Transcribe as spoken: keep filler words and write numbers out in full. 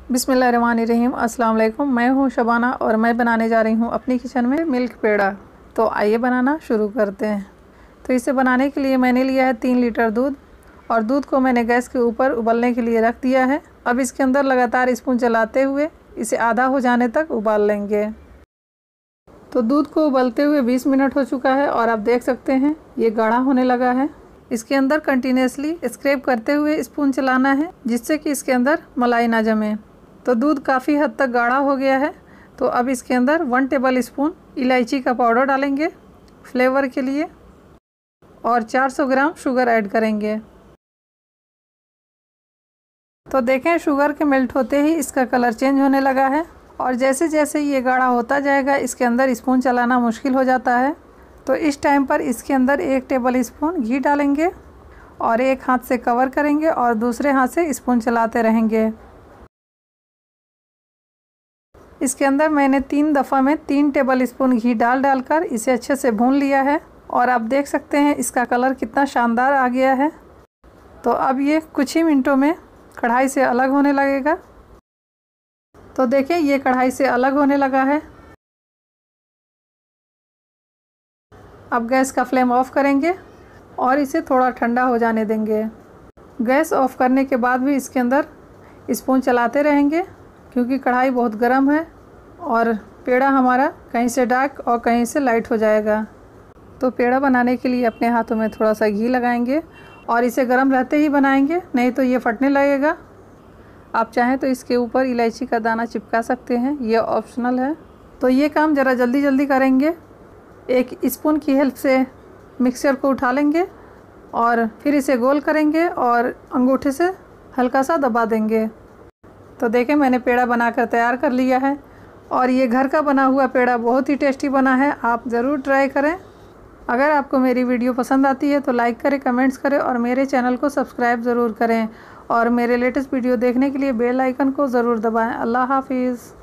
बिस्मिल्लाहिर्रहमानिर्रहीम। अस्सलाम वालेकुम। मैं हूं शबाना और मैं बनाने जा रही हूं अपनी किचन में मिल्क पेड़ा। तो आइए बनाना शुरू करते हैं। तो इसे बनाने के लिए मैंने लिया है तीन लीटर दूध और दूध को मैंने गैस के ऊपर उबलने के लिए रख दिया है। अब इसके अंदर लगातार स्पून चलाते हुए इसे आधा हो जाने तक उबाल लेंगे। तो दूध को उबलते हुए बीस मिनट हो चुका है और आप देख सकते हैं ये गाढ़ा होने लगा है। इसके अंदर कंटिन्यूसली स्क्रैप करते हुए स्पून चलाना है जिससे कि इसके अंदर मलाई ना जमे। तो दूध काफ़ी हद तक गाढ़ा हो गया है। तो अब इसके अंदर वन टेबल स्पून इलायची का पाउडर डालेंगे फ्लेवर के लिए और चार सौ ग्राम शुगर ऐड करेंगे। तो देखें शुगर के मेल्ट होते ही इसका कलर चेंज होने लगा है और जैसे जैसे ये गाढ़ा होता जाएगा इसके अंदर स्पून चलाना मुश्किल हो जाता है। तो इस टाइम पर इसके अंदर एक टेबल स्पून घी डालेंगे और एक हाथ से कवर करेंगे और दूसरे हाथ से स्पून चलाते रहेंगे। इसके अंदर मैंने तीन दफ़ा में तीन टेबल स्पून घी डाल डालकर इसे अच्छे से भून लिया है और आप देख सकते हैं इसका कलर कितना शानदार आ गया है। तो अब ये कुछ ही मिनटों में कढ़ाई से अलग होने लगेगा। तो देखिए ये कढ़ाई से अलग होने लगा है। अब गैस का फ्लेम ऑफ करेंगे और इसे थोड़ा ठंडा हो जाने देंगे। गैस ऑफ करने के बाद भी इसके अंदर स्पून चलाते रहेंगे क्योंकि कढ़ाई बहुत गर्म है और पेड़ा हमारा कहीं से डार्क और कहीं से लाइट हो जाएगा। तो पेड़ा बनाने के लिए अपने हाथों में थोड़ा सा घी लगाएंगे और इसे गर्म रहते ही बनाएंगे, नहीं तो ये फटने लगेगा। आप चाहें तो इसके ऊपर इलायची का दाना चिपका सकते हैं, ये ऑप्शनल है। तो ये काम ज़रा जल्दी जल्दी करेंगे। एक स्पून की हेल्प से मिक्सचर को उठा लेंगे और फिर इसे गोल करेंगे और अंगूठे से हल्का सा दबा देंगे। तो देखें मैंने पेड़ा बनाकर तैयार कर लिया है और ये घर का बना हुआ पेड़ा बहुत ही टेस्टी बना है। आप ज़रूर ट्राई करें। अगर आपको मेरी वीडियो पसंद आती है तो लाइक करें, कमेंट्स करें और मेरे चैनल को सब्सक्राइब ज़रूर करें और मेरे लेटेस्ट वीडियो देखने के लिए बेल आइकन को ज़रूर दबाएं। अल्लाह हाफिज़।